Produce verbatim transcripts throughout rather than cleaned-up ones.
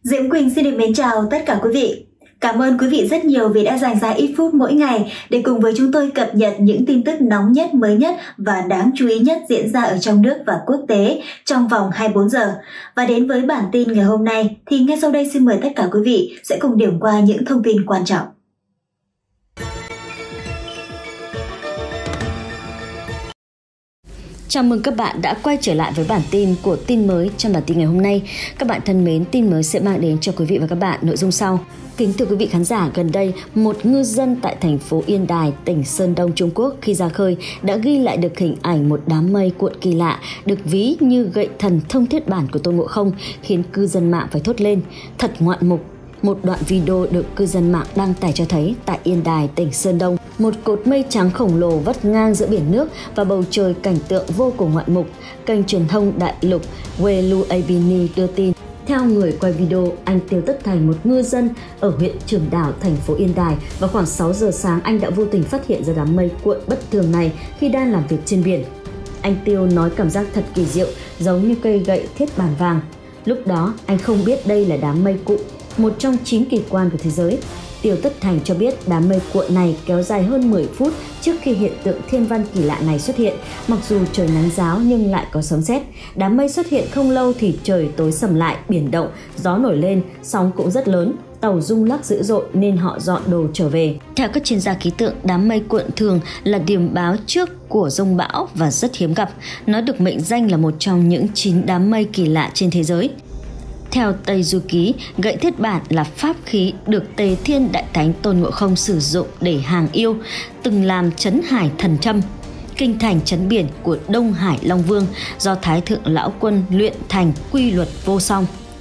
Diễm Quỳnh xin được mến chào tất cả quý vị. Cảm ơn quý vị rất nhiều vì đã dành ra ít phút mỗi ngày để cùng với chúng tôi cập nhật những tin tức nóng nhất, mới nhất và đáng chú ý nhất diễn ra ở trong nước và quốc tế trong vòng hai mươi bốn giờ. Và đến với bản tin ngày hôm nay thì ngay sau đây xin mời tất cả quý vị sẽ cùng điểm qua những thông tin quan trọng. Chào mừng các bạn đã quay trở lại với bản tin của tin mới trong bản tin ngày hôm nay. Các bạn thân mến, tin mới sẽ mang đến cho quý vị và các bạn nội dung sau. Kính thưa quý vị khán giả, gần đây, một ngư dân tại thành phố Yên Đài, tỉnh Sơn Đông, Trung Quốc khi ra khơi đã ghi lại được hình ảnh một đám mây cuộn kỳ lạ, được ví như gậy thần thông thiết bản của Tôn Ngộ Không, khiến cư dân mạng phải thốt lên, thật ngoạn mục. Một đoạn video được cư dân mạng đăng tải cho thấy tại Yên Đài, tỉnh Sơn Đông, một cột mây trắng khổng lồ vắt ngang giữa biển nước và bầu trời, cảnh tượng vô cùng ngoạn mục. Kênh truyền thông đại lục Weluabini đưa tin. Theo người quay video, anh Tiêu Tất Thành, một ngư dân ở huyện Trường Đảo, thành phố Yên Đài, vào khoảng sáu giờ sáng anh đã vô tình phát hiện ra đám mây cuộn bất thường này khi đang làm việc trên biển. Anh Tiêu nói cảm giác thật kỳ diệu, giống như cây gậy thiết bản vàng. Lúc đó anh không biết đây là đám mây cụm, một trong chín kỳ quan của thế giới. Tiêu Tất Thành cho biết đám mây cuộn này kéo dài hơn mười phút trước khi hiện tượng thiên văn kỳ lạ này xuất hiện. Mặc dù trời nắng ráo nhưng lại có sấm sét. Đám mây xuất hiện không lâu thì trời tối sầm lại, biển động, gió nổi lên, sóng cũng rất lớn. Tàu rung lắc dữ dội nên họ dọn đồ trở về. Theo các chuyên gia khí tượng, đám mây cuộn thường là điểm báo trước của dông bão và rất hiếm gặp. Nó được mệnh danh là một trong những chín đám mây kỳ lạ trên thế giới. Theo Tây Du Ký, gậy thiết bản là pháp khí được Tề Thiên Đại Thánh Tôn Ngộ Không sử dụng để hàng yêu, từng làm trấn hải thần châm, kinh thành trấn biển của Đông Hải Long Vương do Thái Thượng Lão Quân luyện thành quy luật vô song.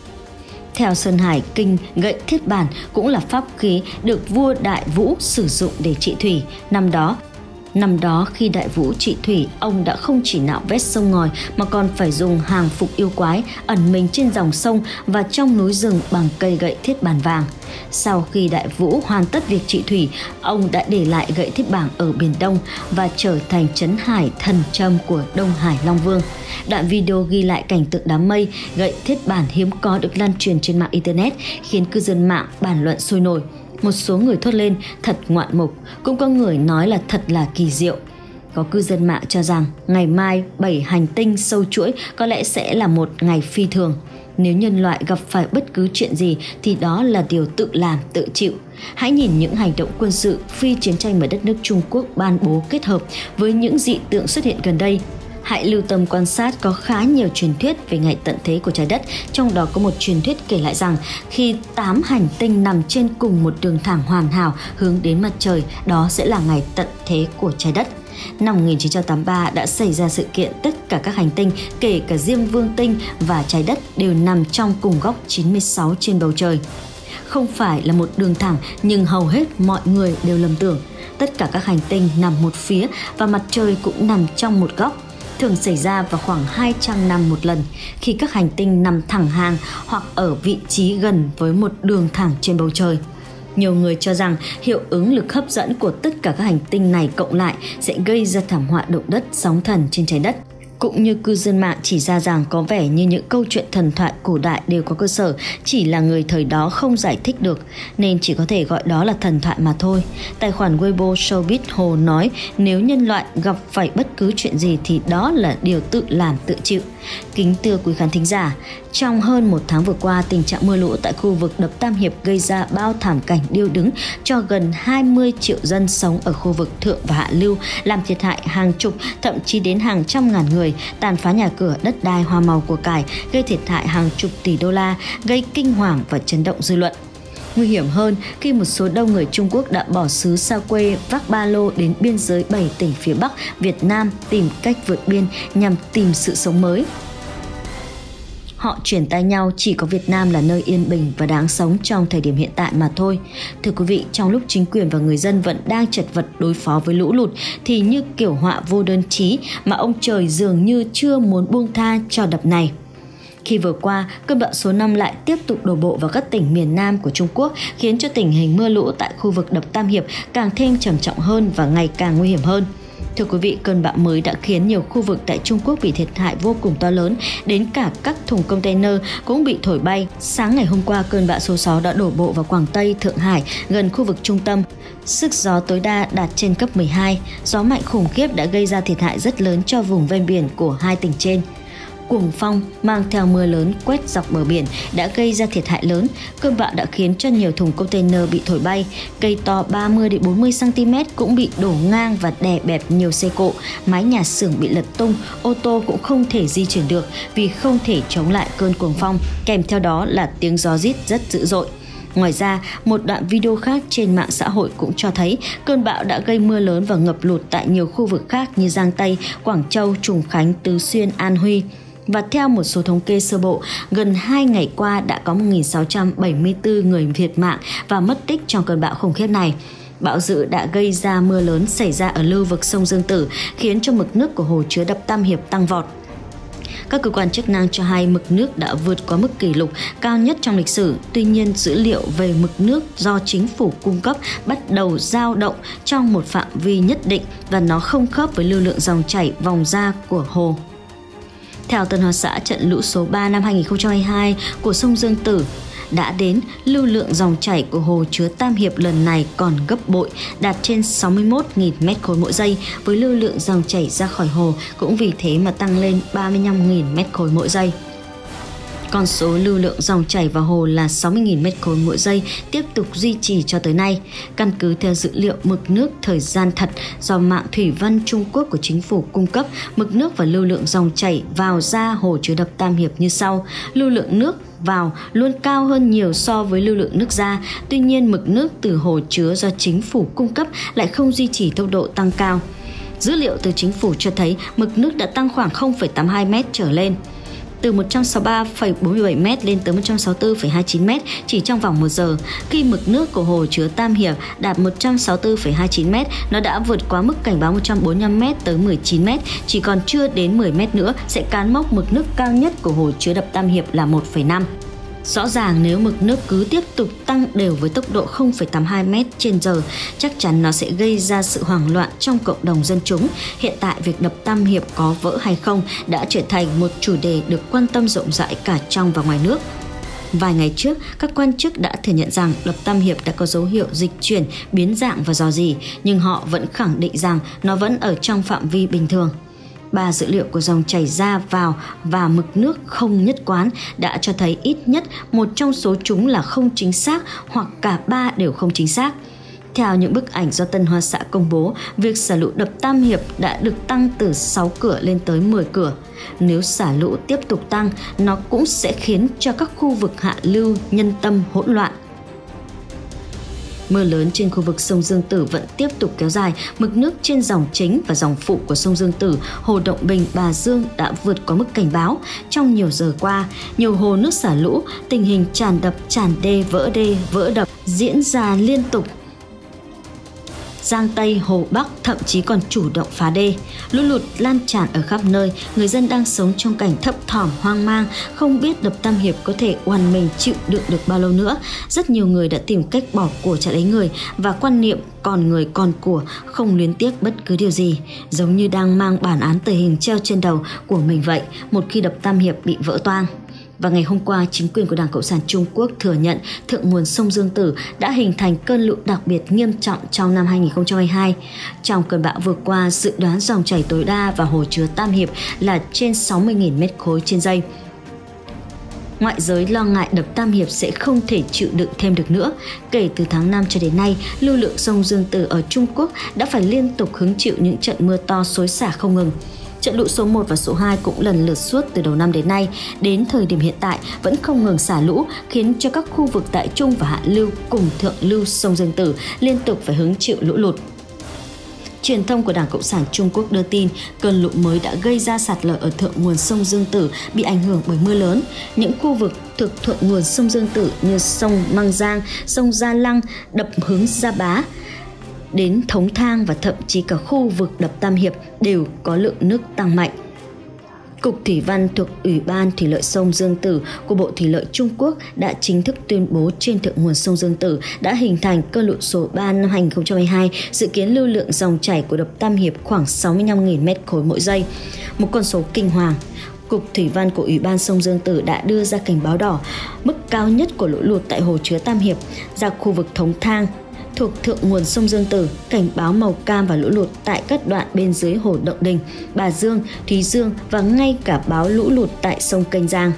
Theo Sơn Hải Kinh, gậy thiết bản cũng là pháp khí được vua Đại Vũ sử dụng để trị thủy. Năm đó, Năm đó khi Đại Vũ trị thủy, ông đã không chỉ nạo vét sông ngòi mà còn phải dùng hàng phục yêu quái ẩn mình trên dòng sông và trong núi rừng bằng cây gậy thiết bản vàng. Sau khi Đại Vũ hoàn tất việc trị thủy, ông đã để lại gậy thiết bản ở Biển Đông và trở thành trấn hải thần châm của Đông Hải Long Vương. Đoạn video ghi lại cảnh tượng đám mây gậy thiết bản hiếm có được lan truyền trên mạng Internet khiến cư dân mạng bàn luận sôi nổi. Một số người thốt lên thật ngoạn mục, cũng có người nói là thật là kỳ diệu. Có cư dân mạng cho rằng ngày mai bảy hành tinh sâu chuỗi có lẽ sẽ là một ngày phi thường. Nếu nhân loại gặp phải bất cứ chuyện gì thì đó là điều tự làm, tự chịu. Hãy nhìn những hành động quân sự phi chiến tranh mà đất nước Trung Quốc ban bố kết hợp với những dị tượng xuất hiện gần đây. Hãy lưu tâm quan sát, có khá nhiều truyền thuyết về ngày tận thế của trái đất, trong đó có một truyền thuyết kể lại rằng khi tám hành tinh nằm trên cùng một đường thẳng hoàn hảo hướng đến mặt trời, đó sẽ là ngày tận thế của trái đất. Năm một nghìn chín trăm tám mươi ba đã xảy ra sự kiện tất cả các hành tinh, kể cả Diêm Vương tinh và trái đất đều nằm trong cùng góc chín mươi sáu trên bầu trời. Không phải là một đường thẳng nhưng hầu hết mọi người đều lầm tưởng. Tất cả các hành tinh nằm một phía và mặt trời cũng nằm trong một góc. Thường xảy ra vào khoảng hai trăm năm một lần khi các hành tinh nằm thẳng hàng hoặc ở vị trí gần với một đường thẳng trên bầu trời. Nhiều người cho rằng hiệu ứng lực hấp dẫn của tất cả các hành tinh này cộng lại sẽ gây ra thảm họa động đất, sóng thần trên trái đất. Cũng như cư dân mạng chỉ ra rằng có vẻ như những câu chuyện thần thoại cổ đại đều có cơ sở, chỉ là người thời đó không giải thích được nên chỉ có thể gọi đó là thần thoại mà thôi. Tài khoản Weibo Showbiz Hồ nói nếu nhân loại gặp phải bất cứ chuyện gì thì đó là điều tự làm tự chịu. Kính thưa quý khán thính giả, trong hơn một tháng vừa qua, tình trạng mưa lũ tại khu vực đập Tam Hiệp gây ra bao thảm cảnh điêu đứng cho gần hai mươi triệu dân sống ở khu vực thượng và hạ lưu, làm thiệt hại hàng chục, thậm chí đến hàng trăm ngàn người, tàn phá nhà cửa, đất đai, hoa màu của cải, gây thiệt hại hàng chục tỷ đô la, gây kinh hoàng và chấn động dư luận. Nguy hiểm hơn khi một số đông người Trung Quốc đã bỏ xứ xa quê vác ba lô đến biên giới bảy tỉnh phía Bắc Việt Nam tìm cách vượt biên nhằm tìm sự sống mới. Họ chuyển tay nhau, chỉ có Việt Nam là nơi yên bình và đáng sống trong thời điểm hiện tại mà thôi. Thưa quý vị, trong lúc chính quyền và người dân vẫn đang chật vật đối phó với lũ lụt thì như kiểu họa vô đơn chí mà ông trời dường như chưa muốn buông tha cho đập này. Khi vừa qua, cơn bão số năm lại tiếp tục đổ bộ vào các tỉnh miền Nam của Trung Quốc, khiến cho tình hình mưa lũ tại khu vực đập Tam Hiệp càng thêm trầm trọng hơn và ngày càng nguy hiểm hơn. Thưa quý vị, cơn bão mới đã khiến nhiều khu vực tại Trung Quốc bị thiệt hại vô cùng to lớn, đến cả các thùng container cũng bị thổi bay. Sáng ngày hôm qua, cơn bão số sáu đã đổ bộ vào Quảng Tây, Thượng Hải, gần khu vực trung tâm. Sức gió tối đa đạt trên cấp mười hai, gió mạnh khủng khiếp đã gây ra thiệt hại rất lớn cho vùng ven biển của hai tỉnh trên. Cuồng phong mang theo mưa lớn quét dọc bờ biển đã gây ra thiệt hại lớn. Cơn bão đã khiến cho nhiều thùng container bị thổi bay, cây to ba mươi đến bốn mươi xăng ti mét cũng bị đổ ngang và đè bẹp nhiều xe cộ, mái nhà xưởng bị lật tung, ô tô cũng không thể di chuyển được vì không thể chống lại cơn cuồng phong, kèm theo đó là tiếng gió rít rất dữ dội. Ngoài ra, một đoạn video khác trên mạng xã hội cũng cho thấy cơn bão đã gây mưa lớn và ngập lụt tại nhiều khu vực khác như Giang Tây, Quảng Châu, Trùng Khánh, Tứ Xuyên, An Huy. Và theo một số thống kê sơ bộ, gần hai ngày qua đã có một nghìn sáu trăm bảy mươi tư người thiệt mạng và mất tích trong cơn bão khủng khiếp này. Bão dữ đã gây ra mưa lớn xảy ra ở lưu vực sông Dương Tử, khiến cho mực nước của hồ chứa đập Tam Hiệp tăng vọt. Các cơ quan chức năng cho hay mực nước đã vượt qua mức kỷ lục cao nhất trong lịch sử. Tuy nhiên, dữ liệu về mực nước do chính phủ cung cấp bắt đầu dao động trong một phạm vi nhất định và nó không khớp với lưu lượng dòng chảy vòng ra của hồ. Theo Tân Hoa Xã, trận lũ số ba năm hai nghìn không trăm hai mươi hai của sông Dương Tử đã đến, lưu lượng dòng chảy của hồ chứa Tam Hiệp lần này còn gấp bội, đạt trên sáu mươi mốt nghìn mét khối mỗi giây, với lưu lượng dòng chảy ra khỏi hồ cũng vì thế mà tăng lên ba mươi lăm nghìn mét khối mỗi giây. Con số lưu lượng dòng chảy vào hồ là sáu mươi nghìn mét khối mỗi giây tiếp tục duy trì cho tới nay. Căn cứ theo dữ liệu mực nước thời gian thật do mạng thủy văn Trung Quốc của chính phủ cung cấp, mực nước và lưu lượng dòng chảy vào ra hồ chứa đập Tam Hiệp như sau. Lưu lượng nước vào luôn cao hơn nhiều so với lưu lượng nước ra. Tuy nhiên, mực nước từ hồ chứa do chính phủ cung cấp lại không duy trì tốc độ tăng cao. Dữ liệu từ chính phủ cho thấy mực nước đã tăng khoảng không phẩy tám mươi hai mét trở lên, từ một trăm sáu mươi ba phẩy bốn mươi bảy mét lên tới một trăm sáu mươi tư phẩy hai mươi chín mét chỉ trong vòng một giờ. Khi mực nước của hồ chứa Tam Hiệp đạt một trăm sáu mươi tư phẩy hai mươi chín mét, nó đã vượt quá mức cảnh báo một trăm bốn mươi lăm mét tới mười chín mét, chỉ còn chưa đến mười mét nữa sẽ cán mốc mực nước cao nhất của hồ chứa đập Tam Hiệp là một phẩy năm. Rõ ràng nếu mực nước cứ tiếp tục tăng đều với tốc độ không phẩy tám mươi hai mét trên giờ, chắc chắn nó sẽ gây ra sự hoảng loạn trong cộng đồng dân chúng. Hiện tại, việc đập Tam Hiệp có vỡ hay không đã trở thành một chủ đề được quan tâm rộng rãi cả trong và ngoài nước. Vài ngày trước, các quan chức đã thừa nhận rằng đập Tam Hiệp đã có dấu hiệu dịch chuyển, biến dạng và rò rỉ, nhưng họ vẫn khẳng định rằng nó vẫn ở trong phạm vi bình thường. Ba dữ liệu của dòng chảy ra vào và mực nước không nhất quán đã cho thấy ít nhất một trong số chúng là không chính xác hoặc cả ba đều không chính xác. Theo những bức ảnh do Tân Hoa Xã công bố, việc xả lũ đập Tam Hiệp đã được tăng từ sáu cửa lên tới mười cửa. Nếu xả lũ tiếp tục tăng, nó cũng sẽ khiến cho các khu vực hạ lưu nhân tâm hỗn loạn. Mưa lớn trên khu vực sông Dương Tử vẫn tiếp tục kéo dài, mực nước trên dòng chính và dòng phụ của sông Dương Tử, hồ Động Bình, Bà Dương đã vượt qua mức cảnh báo. Trong nhiều giờ qua, nhiều hồ nước xả lũ, tình hình tràn đập, tràn đê, vỡ đê, vỡ đập diễn ra liên tục. Giang Tây, Hồ Bắc thậm chí còn chủ động phá đê. Lũ lụt lan tràn ở khắp nơi, người dân đang sống trong cảnh thấp thỏm hoang mang, không biết đập Tam Hiệp có thể oằn mình chịu đựng được bao lâu nữa. Rất nhiều người đã tìm cách bỏ của trả lấy người và quan niệm còn người còn của, không luyến tiếc bất cứ điều gì, giống như đang mang bản án tử hình treo trên đầu của mình vậy một khi đập Tam Hiệp bị vỡ toang. Và ngày hôm qua, chính quyền của Đảng Cộng sản Trung Quốc thừa nhận thượng nguồn sông Dương Tử đã hình thành cơn lũ đặc biệt nghiêm trọng trong năm hai nghìn không trăm hai mươi hai. Trong cơn bão vừa qua, dự đoán dòng chảy tối đa vào hồ chứa Tam Hiệp là trên sáu mươi nghìn mét khối trên giây. Ngoại giới lo ngại đập Tam Hiệp sẽ không thể chịu đựng thêm được nữa. Kể từ tháng năm cho đến nay, lưu lượng sông Dương Tử ở Trung Quốc đã phải liên tục hứng chịu những trận mưa to xối xả không ngừng. Trận lũ số một và số hai cũng lần lượt suốt từ đầu năm đến nay, đến thời điểm hiện tại vẫn không ngừng xả lũ, khiến cho các khu vực tại trung và hạ lưu cùng thượng lưu sông Dương Tử liên tục phải hứng chịu lũ lụt. Truyền thông của Đảng Cộng sản Trung Quốc đưa tin cơn lũ mới đã gây ra sạt lở ở thượng nguồn sông Dương Tử bị ảnh hưởng bởi mưa lớn. Những khu vực thuộc thượng nguồn sông Dương Tử như sông Măng Giang, sông Gia Lăng, đập hướng Gia Bá, đến Thống Thang và thậm chí cả khu vực đập Tam Hiệp đều có lượng nước tăng mạnh. Cục Thủy văn thuộc Ủy ban Thủy lợi sông Dương Tử của Bộ Thủy lợi Trung Quốc đã chính thức tuyên bố trên thượng nguồn sông Dương Tử đã hình thành cơn lũ số ba năm hai nghìn không trăm hai mươi hai, dự kiến lưu lượng dòng chảy của đập Tam Hiệp khoảng sáu mươi lăm nghìn mét khối mỗi giây, một con số kinh hoàng. Cục Thủy văn của Ủy ban sông Dương Tử đã đưa ra cảnh báo đỏ, mức cao nhất của lũ lụt tại hồ chứa Tam Hiệp, ra khu vực Thống Thang thuộc thượng nguồn sông Dương Tử, cảnh báo màu cam và lũ lụt tại các đoạn bên dưới hồ Động Đình, Bà Dương, Thúy Dương và ngay cả báo lũ lụt tại sông Kênh Giang.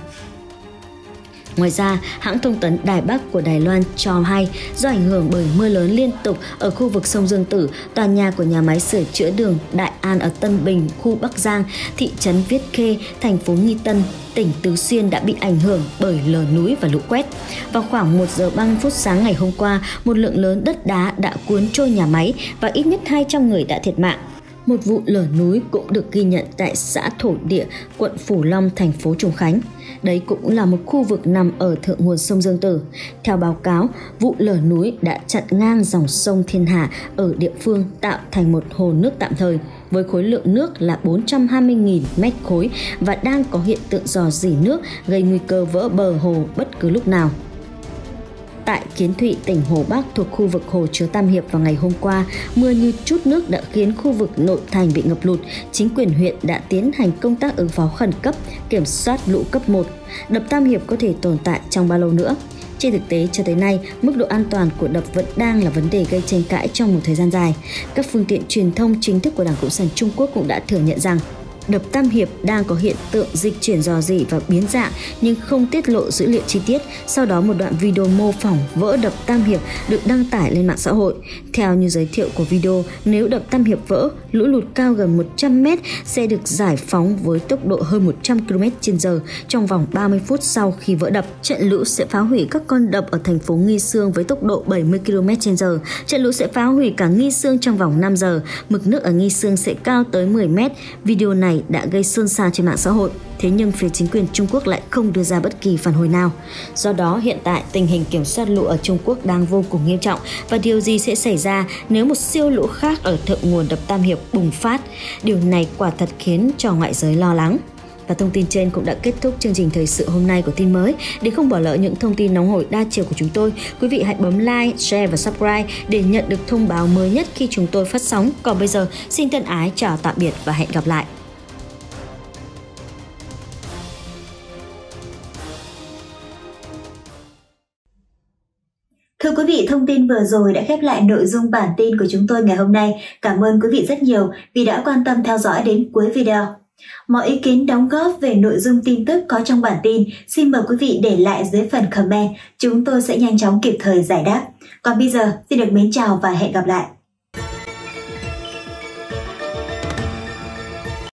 Ngoài ra, hãng thông tấn Đài Bắc của Đài Loan cho hay do ảnh hưởng bởi mưa lớn liên tục ở khu vực sông Dương Tử, tòa nhà của nhà máy sửa chữa đường Đại An ở Tân Bình, khu Bắc Giang, thị trấn Viết Khê, thành phố Nghi Tân, tỉnh Tứ Xuyên đã bị ảnh hưởng bởi lở núi và lũ quét. Vào khoảng một giờ ba mươi phút sáng ngày hôm qua, một lượng lớn đất đá đã cuốn trôi nhà máy và ít nhất hai trăm người đã thiệt mạng. Một vụ lở núi cũng được ghi nhận tại xã Thổ Địa, quận Phú Long, thành phố Trùng Khánh. Đấy cũng là một khu vực nằm ở thượng nguồn sông Dương Tử. Theo báo cáo, vụ lở núi đã chặn ngang dòng sông Thiên Hà ở địa phương, tạo thành một hồ nước tạm thời với khối lượng nước là bốn trăm hai mươi nghìn mét khối và đang có hiện tượng rò rỉ nước gây nguy cơ vỡ bờ hồ bất cứ lúc nào. Tại Kiến Thụy, tỉnh Hồ Bắc thuộc khu vực hồ chứa Tam Hiệp vào ngày hôm qua, mưa như trút nước đã khiến khu vực nội thành bị ngập lụt. Chính quyền huyện đã tiến hành công tác ứng phó khẩn cấp, kiểm soát lũ cấp một. Đập Tam Hiệp có thể tồn tại trong bao lâu nữa? Trên thực tế, cho tới nay, mức độ an toàn của đập vẫn đang là vấn đề gây tranh cãi trong một thời gian dài. Các phương tiện truyền thông chính thức của Đảng Cộng sản Trung Quốc cũng đã thừa nhận rằng đập Tam Hiệp đang có hiện tượng dịch chuyển rò rỉ và biến dạng nhưng không tiết lộ dữ liệu chi tiết. Sau đó một đoạn video mô phỏng vỡ đập Tam Hiệp được đăng tải lên mạng xã hội. Theo như giới thiệu của video, nếu đập Tam Hiệp vỡ, lũ lụt cao gần một trăm mét sẽ được giải phóng với tốc độ hơn một trăm ki lô mét trên giờ trong vòng ba mươi phút sau khi vỡ đập. Trận lũ sẽ phá hủy các con đập ở thành phố Nghi Sương với tốc độ bảy mươi ki lô mét trên giờ. Trận lũ sẽ phá hủy cả Nghi Sương trong vòng năm giờ. Mực nước ở Nghi Sương sẽ cao tới mười mét. Video này đã gây xôn xao trên mạng xã hội. Thế nhưng phía chính quyền Trung Quốc lại không đưa ra bất kỳ phản hồi nào. Do đó, hiện tại tình hình kiểm soát lũ ở Trung Quốc đang vô cùng nghiêm trọng và điều gì sẽ xảy ra nếu một siêu lũ khác ở thượng nguồn đập Tam Hiệp bùng phát? Điều này quả thật khiến cho ngoại giới lo lắng. Và thông tin trên cũng đã kết thúc chương trình thời sự hôm nay của Tin Mới. Để không bỏ lỡ những thông tin nóng hổi đa chiều của chúng tôi, quý vị hãy bấm like, share và subscribe để nhận được thông báo mới nhất khi chúng tôi phát sóng. Còn bây giờ, xin thân ái chào tạm biệt và hẹn gặp lại. Thưa quý vị, thông tin vừa rồi đã khép lại nội dung bản tin của chúng tôi ngày hôm nay. Cảm ơn quý vị rất nhiều vì đã quan tâm theo dõi đến cuối video. Mọi ý kiến đóng góp về nội dung tin tức có trong bản tin, xin mời quý vị để lại dưới phần comment. Chúng tôi sẽ nhanh chóng kịp thời giải đáp. Còn bây giờ, xin được mến chào và hẹn gặp lại.